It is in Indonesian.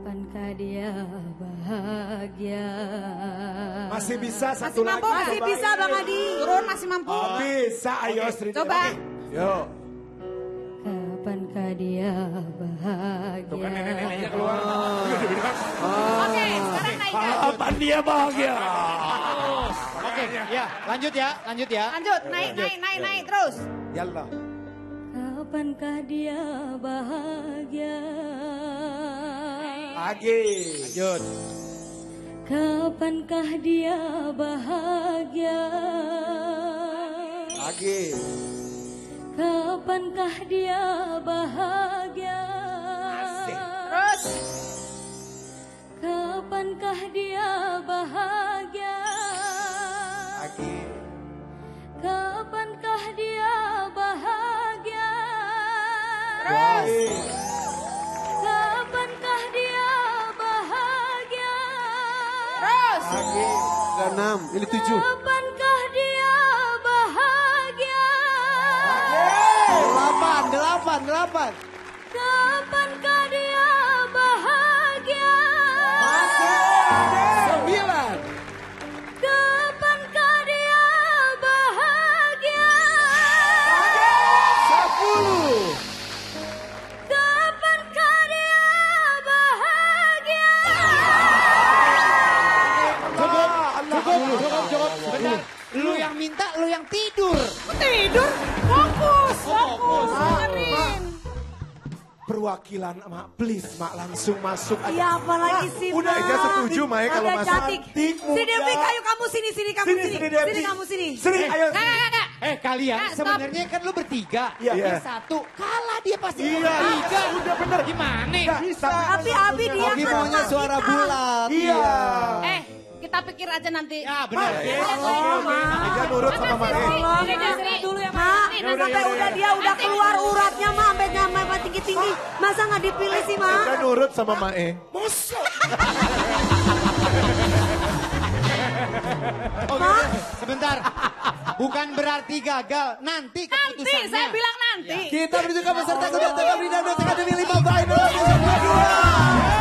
Kapankah dia bahagia? Masih bisa satu lagi. Masih bisa Bang Adi. Turun masih mampu. Bisa ayo Sri. Coba. Yuk. Kapankah dia bahagia? Tuh kan nenek-neneknya keluar. Oke, sekarang naikkan. Kapan dia bahagia? Oke, ya, lanjut ya. Lanjut, naik terus. Yallah. Kapankah dia bahagia? Lagi. Lanjut. Kapankah dia bahagia? Lagi. Kapankah dia bahagia? Terus. Kapankah dia bahagia? Lagi. Kapankah dia bahagia? Terus. Kapankah dia bahagia? Terus. Lagi. Ke-6, ini 7. Kapankah dia bahagia? 8. Kapankah dia bahagia? 9. Kapankah dia bahagia? 10. Kapankah dia bahagia? Cukup. Bentar. Lu yang minta, lu yang tidur. Tidur. Fokus. Dengerin. Perwakilan Mak, please Mak langsung masuk aja. Iya apalagi sih Udah Mak. aja setuju Mak ya kalau Udah masuk. cantik. Si Devi kayu kamu sini Sini Devi. kamu sini. Sini ayo. Enggak. Kalian Stop. sebenarnya kan lu bertiga. Iya. Dia satu, kalah dia pasti. Iya, Tiga. udah bener. Gimana? Nggak, bisa. Tapi Abi dia Abi kan maunya sama suara kita. bulat. Iya. Kita pikir aja nanti. Ya benar. Aja nurut sama Mak. Dulu ya, Mak, sampai udah dia udah keluar uratnya Mak, sampai nyampe tinggi-tinggi. Masa nggak dipilih sih Mak? Aja nurut sama Mak. Masa? Oke, sebentar. Bukan berarti gagal. Nanti keputusannya. Saya bilang nanti. Kita menuju ke peserta kedua Tengah Bidang Akademi 5 Final.